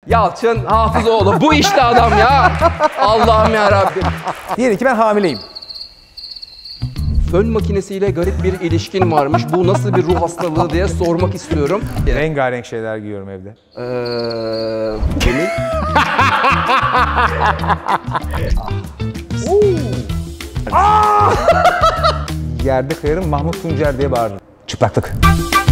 Yalçın Hafızoğlu. Bu işte adam ya. Allah'ım yarabbim. Diyelim ki ben hamileyim. Fön makinesiyle garip bir ilişkin varmış. Bu nasıl bir ruh hastalığı diye sormak istiyorum. Rengarenk şeyler giyiyorum evde. Cemil. Yerde kayarım, Mahmut Tuncer diye bağırırım. Çıplaklık.